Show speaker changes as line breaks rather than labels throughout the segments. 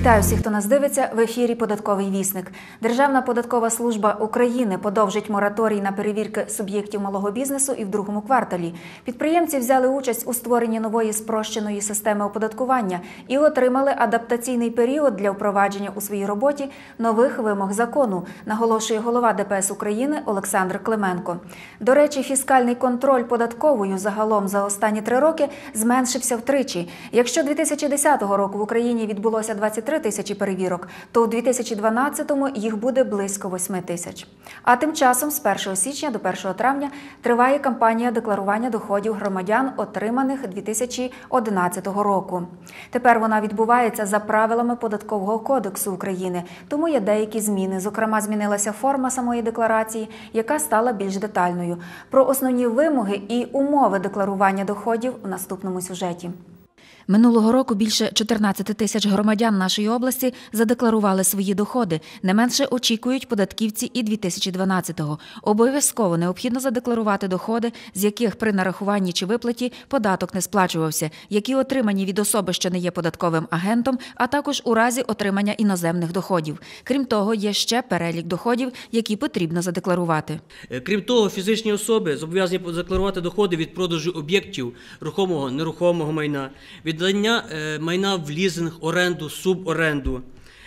Вітаю всіх, хто нас дивиться. В ефірі «Податковий вісник». Державна податкова служба України подовжить мораторій на перевірки суб'єктів малого бізнесу і в другому кварталі. Підприємці взяли участь у створенні нової спрощеної системи оподаткування і отримали адаптаційний період для впровадження у своїй роботі нових вимог закону, наголошує голова ДПС України Олександр Клименко. До речі, фіскальний контроль податковою загалом за останні 3 роки зменшився втричі. Якщо 2010 року в Україні відбулося 23 тисячі перевірок, то у 2012-му їх буде близько 8 тисяч. А тим часом з 1 січня до 1 травня триває кампанія декларування доходів громадян, отриманих 2011 року. Тепер вона відбувається за правилами Податкового кодексу України, тому є деякі зміни. Зокрема, змінилася форма самої декларації, яка стала більш детальною. Про основні вимоги і умови декларування доходів в наступному сюжеті. Минулого року більше 14 тисяч громадян нашої області задекларували свої доходи. Не менше очікують податківці і 2012-го. Обов'язково необхідно задекларувати доходи, з яких при нарахуванні чи виплаті податок не сплачувався, які отримані від особи, що не є податковим агентом, а також у разі отримання іноземних доходів. Крім того, є ще перелік доходів, які потрібно задекларувати.
Крім того, фізичні особи зобов'язані задекларувати доходи від продажу об'єктів рухомого, нерухомого майна, віддання майна в лізинг, оренду, суборенду.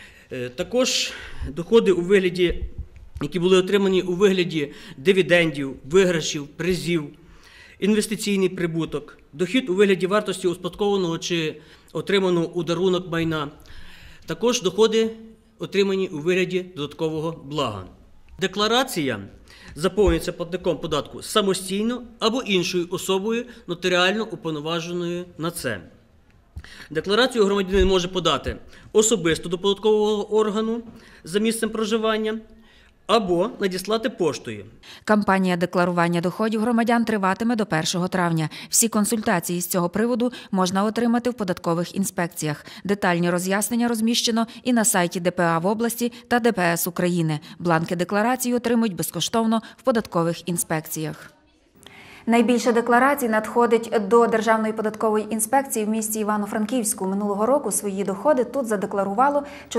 Також доходи у вигляді, які були отримані у вигляді дивідендів, виграшів, призів, інвестиційний прибуток, дохід у вигляді вартості успадкованого чи отриманого у дарунок майна, також доходи, отримані у вигляді додаткового блага. Декларація заповнюється платником податку самостійно або іншою особою, нотаріально уповноваженою на це. Декларацію громадянин може подати особисто до податкового органу за місцем проживання або надіслати поштою.
Кампанія декларування доходів громадян триватиме до 1 травня. Всі консультації з цього приводу можна отримати в податкових інспекціях. Детальні роз'яснення розміщено і на сайті ДПА в області та ДПС України. Бланки декларації отримують безкоштовно в податкових інспекціях. Найбільше декларацій надходить до Державної податкової інспекції в місті Івано-Франківську. Минулого року свої доходи тут задекларувало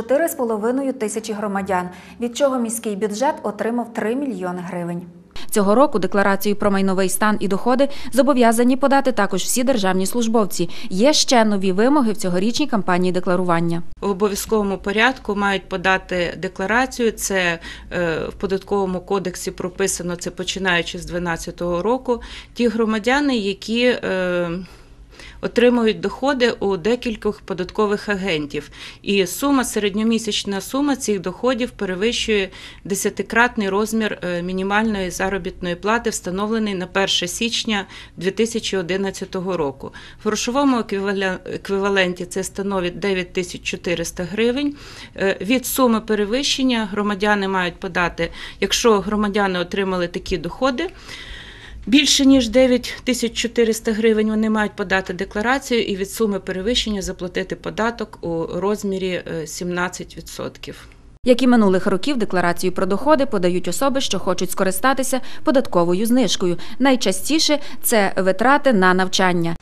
4,5 тисячі громадян, від чого міський бюджет отримав 3 мільйони гривень. Цього року декларацію про майновий стан і доходи зобов'язані подати також всі державні службовці. Є ще нові вимоги в цьогорічній кампанії декларування.
В обов'язковому порядку мають подати декларацію. Це в Податковому кодексі прописано, це починаючи з 2012 року. Ті громадяни, які отримують доходи у декількох податкових агентів. І середньомісячна сума цих доходів перевищує 10-кратний розмір мінімальної заробітної плати, встановлений на 1 січня 2011 року. В грошовому еквіваленті це становить 9400 гривень. Від суми перевищення громадяни мають подати, якщо громадяни отримали такі доходи, більше ніж 9400 гривень, вони мають подати декларацію і від суми перевищення заплатити податок у розмірі 17%.
Як і минулих років, декларацію про доходи подають особи, що хочуть скористатися податковою знижкою. Найчастіше це витрати на навчання.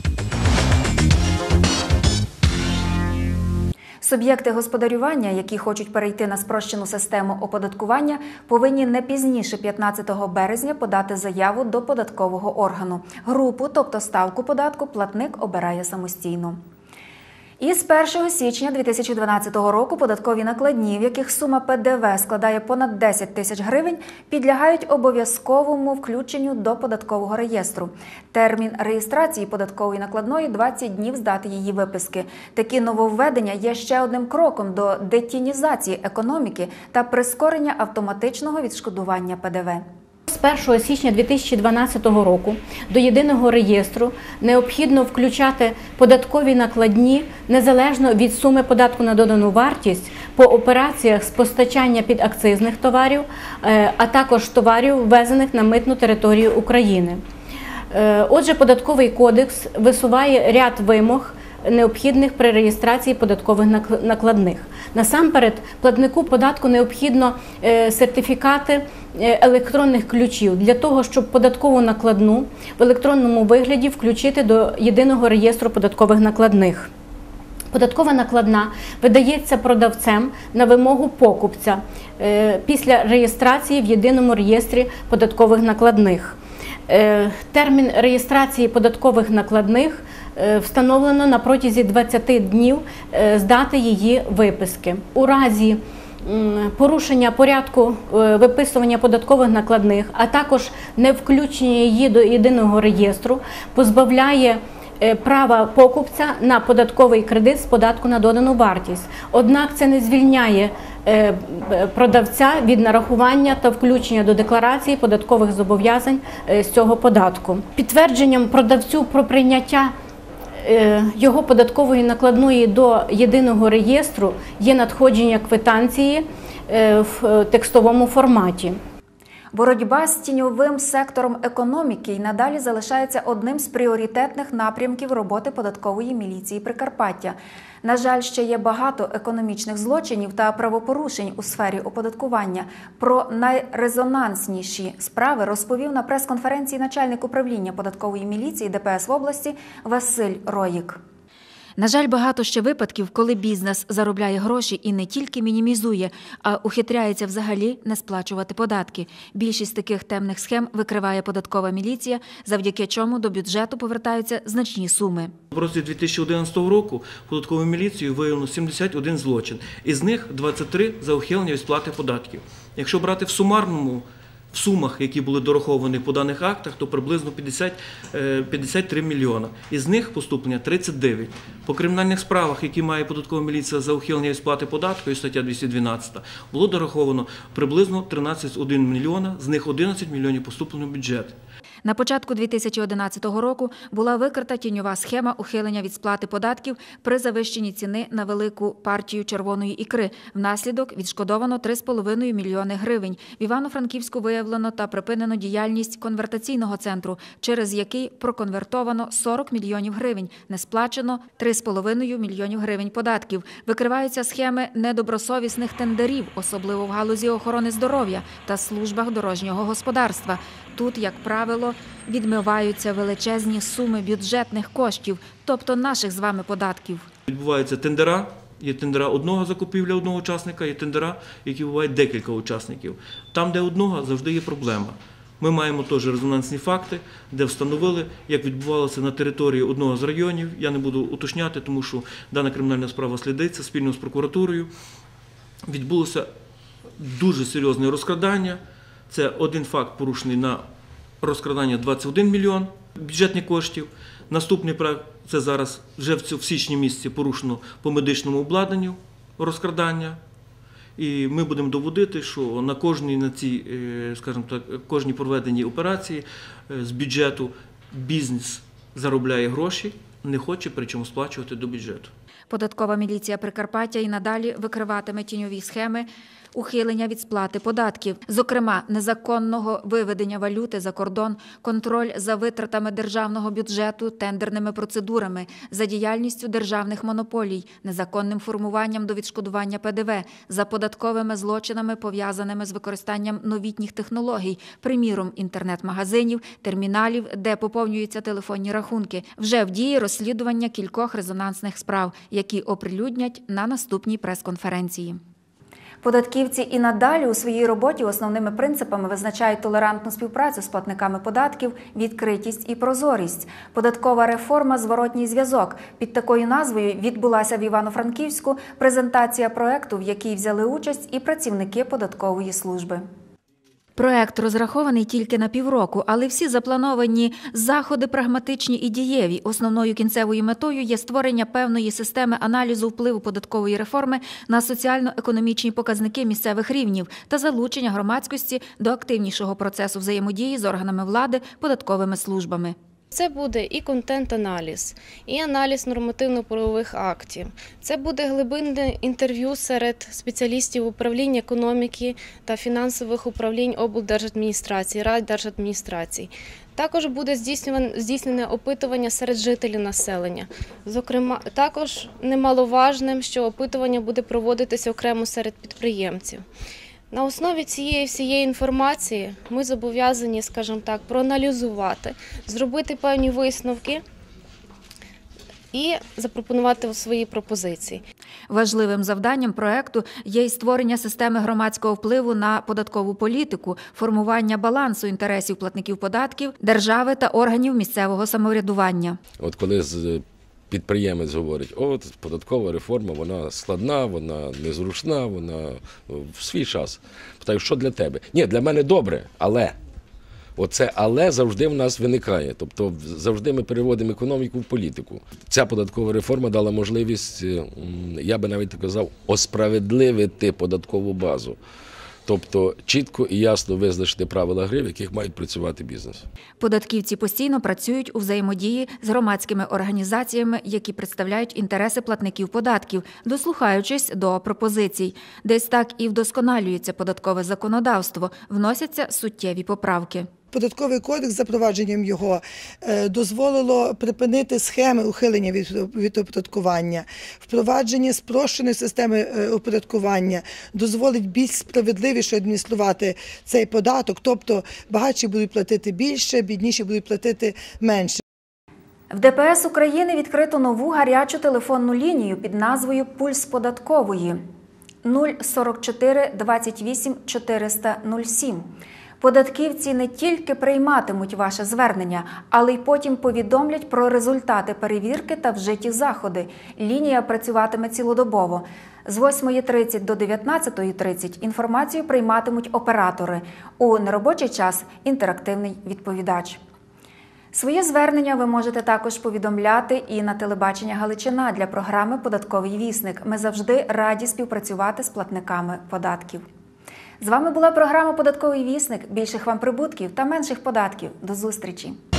Суб'єкти господарювання, які хочуть перейти на спрощену систему оподаткування, повинні не пізніше 15 березня подати заяву до податкового органу. Групу, тобто ставку податку, платник обирає самостійно. І з 1 січня 2012 року податкові накладні, в яких сума ПДВ складає понад 10 тисяч гривень, підлягають обов'язковому включенню до податкового реєстру. Термін реєстрації податкової накладної – 20 днів з дати її виписки. Такі нововведення є ще одним кроком до детінізації економіки та прискорення автоматичного відшкодування ПДВ.
З 1 січня 2012 року до єдиного реєстру необхідно включати податкові накладні незалежно від суми податку на додану вартість по операціях з постачання підакцизних товарів, а також товарів, ввезених на митну територію України. Отже, Податковий кодекс висуває ряд вимог, необхідних при реєстрації податкових накладних. Насамперед, платнику податку необхідно сертифікати електронних ключів для того, щоб податкову накладну в електронному вигляді включити до єдиного реєстру податкових накладних. Податкова накладна видається продавцем на вимогу покупця після реєстрації в єдиному реєстрі податкових накладних. Термін реєстрації податкових накладних встановлено на протязі 20 днів з дати її виписки. У разі порушення порядку виписування податкових накладних, а також невключення її до єдиного реєстру, позбавляє права покупця на податковий кредит з податку на додану вартість. Однак це не звільняє продавця від нарахування та включення до декларації податкових зобов'язань з цього податку. Підтвердженням продавцю про прийняття його податкової накладної до єдиного реєстру є надходження квитанції в текстовому форматі.
Боротьба з тіньовим сектором економіки й надалі залишається одним з пріоритетних напрямків роботи податкової міліції Прикарпаття. На жаль, ще є багато економічних злочинів та правопорушень у сфері оподаткування. Про найрезонансніші справи розповів на прес-конференції начальник управління податкової міліції ДПС в області Василь Роїк. На жаль, багато ще випадків, коли бізнес заробляє гроші і не тільки мінімізує, а ухитряється взагалі не сплачувати податки. Більшість таких темних схем викриває податкова міліція, завдяки чому до бюджету повертаються значні суми.
В році 2011 року податковою міліцією виявлено 71 злочин. Із них 23 за ухилення від сплати податків. Якщо брати в сумах, які були дораховані по даних актах, то приблизно 53 мільйона. Із них поступлення 39. По кримінальних справах, які має податкова міліція за ухилення від сплати податку, стаття 212, було дораховано приблизно 13,1 мільйона, з них 11 мільйонів поступлено в бюджет.
На початку 2011 року була викрита тіньова схема ухилення від сплати податків при завищенні ціни на велику партію червоної ікри. Внаслідок відшкодовано 3,5 мільйони гривень. В Івано-Франківську виявлено та припинено діяльність конвертаційного центру, через який проконвертовано 40 мільйонів гривень, не сплачено 3,5 мільйонів гривень податків. Викриваються схеми недобросовісних тендерів, особливо в галузі охорони здоров'я та службах дорожнього господарства. Тут, як правило, відмиваються величезні суми бюджетних коштів, тобто наших з вами податків.
Відбуваються тендера. Є тендера одного закупівля одного учасника, є тендера, які бувають декілька учасників. Там, де одного, завжди є проблема. Ми маємо теж резонансні факти, де встановили, як відбувалося на території одного з районів. Я не буду уточняти, тому що дана кримінальна справа слідиться спільно з прокуратурою. Відбулося дуже серйозне розкрадання. Це один факт порушений на розкрадання 21 мільйон бюджетних коштів. Наступний проект – це зараз вже в січні місяці порушено по медичному обладнанню розкрадання. І ми будемо доводити, що на кожній проведеній операції з бюджету бізнес заробляє гроші, не хоче причому сплачувати до бюджету.
Податкова міліція Прикарпаття і надалі викриватиме тіньові схеми ухилення від сплати податків, зокрема незаконного виведення валюти за кордон, контроль за витратами державного бюджету, тендерними процедурами, за діяльністю державних монополій, незаконним формуванням до відшкодування ПДВ, за податковими злочинами, пов'язаними з використанням новітніх технологій, приміром інтернет-магазинів, терміналів, де поповнюються телефонні рахунки. Вже в дії розслідування кількох резонансних справ, які оприлюднять на наступній прес-конференції. Податківці і надалі у своїй роботі основними принципами визначають толерантну співпрацю з платниками податків, відкритість і прозорість. Податкова реформа «Зворотній зв'язок». Під такою назвою відбулася в Івано-Франківську презентація проекту, в якій взяли участь і працівники податкової служби. Проект розрахований тільки на півроку, але всі заплановані заходи прагматичні і дієві. Основною кінцевою метою є створення певної системи аналізу впливу податкової реформи на соціально-економічні показники місцевих рівнів та залучення громадськості до активнішого процесу взаємодії з органами влади, податковими службами.
Це буде і контент-аналіз, і аналіз нормативно-правових актів. Це буде глибинне інтерв'ю серед спеціалістів управління економіки та фінансових управлінь облдержадміністрації, райдержадміністрацій. Також буде здійснене опитування серед жителів населення. Зокрема, також немаловажним, що опитування буде проводитися окремо серед підприємців. На основі цієї всієї інформації ми зобов'язані, скажімо так, проаналізувати, зробити певні висновки і запропонувати свої пропозиції.
Важливим завданням проекту є й створення системи громадського впливу на податкову політику, формування балансу інтересів платників податків, держави та органів місцевого самоврядування.
От коли підприємець говорить, от податкова реформа, вона складна, вона незручна, вона в свій час. Питаю, що для тебе? Ні, для мене добре, але. Оце «але» завжди в нас виникає. Тобто завжди ми переводимо економіку в політику. Ця податкова реформа дала можливість, я би навіть казав, осправедливити податкову базу. Тобто чітко і ясно визначити правила гри, в яких мають працювати бізнес.
Податківці постійно працюють у взаємодії з громадськими організаціями, які представляють інтереси платників податків, дослухаючись до пропозицій. Десь так і вдосконалюється податкове законодавство, вносяться суттєві поправки.
Податковий кодекс, запровадженням його, дозволило припинити схеми ухилення від оподаткування. Впровадження спрощеної системи оподаткування дозволить більш справедливіше адмініструвати цей податок, тобто багатші будуть платити більше, бідніші будуть платити менше.
В ДПС України відкрито нову гарячу телефонну лінію під назвою «Пульс податкової» 044 28 400 07. Податківці не тільки прийматимуть ваше звернення, але й потім повідомлять про результати перевірки та вжиті заходи. Лінія працюватиме цілодобово. З 8:30 до 19:30 інформацію прийматимуть оператори. У неробочий час – інтерактивний відповідач. Своє звернення ви можете також повідомляти і на телебачення Галичина для програми «Податковий вісник». Ми завжди раді співпрацювати з платниками податків. З вами була програма «Податковий вісник». Більших вам прибутків та менших податків. До зустрічі!